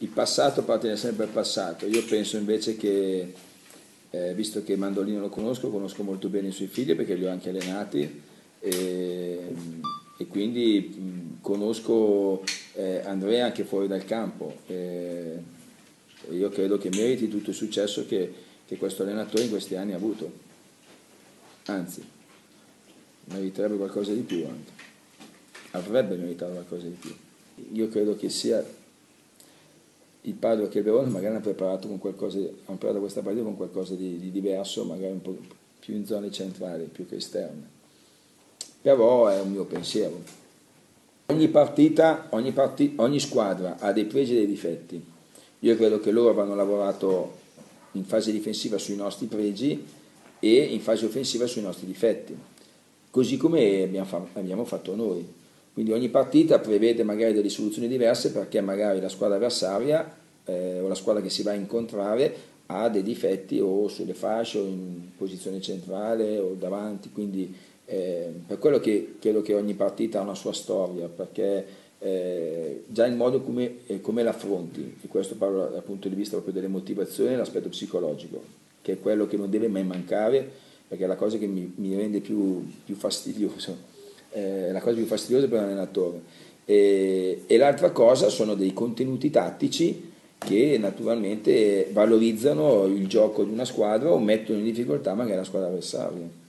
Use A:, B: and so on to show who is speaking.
A: il passato appartiene sempre al passato. Io penso invece che, visto che Mandolino lo conosco molto bene i suoi figli perché li ho anche allenati e quindi conosco Andrea anche fuori dal campo. Io credo che meriti tutto il successo che questo allenatore in questi anni ha avuto. Anzi, meriterebbe qualcosa di più anche. Avrebbe meritato qualcosa di più. Io credo che sia il Padova che il Verona magari hanno preparato con qualcosa, hanno preparato questa partita con qualcosa di diverso, magari un po' più in zone centrali, più che esterne. Però è un mio pensiero. Ogni squadra ha dei pregi e dei difetti. Io credo che loro avranno lavorato in fase difensiva sui nostri pregi e in fase offensiva sui nostri difetti, così come abbiamo fatto noi. Quindi ogni partita prevede magari delle soluzioni diverse perché magari la squadra avversaria o la squadra che si va a incontrare ha dei difetti o sulle fasce o in posizione centrale o davanti, quindi per quello che credo che ogni partita ha una sua storia, perché già il modo come l'affronti, e questo parlo dal punto di vista proprio delle motivazioni e l'aspetto psicologico, che è quello che non deve mai mancare, perché è la cosa che mi rende più fastidioso. La cosa più fastidiosa per un allenatore e l'altra cosa sono dei contenuti tattici che naturalmente valorizzano il gioco di una squadra o mettono in difficoltà magari la squadra avversaria.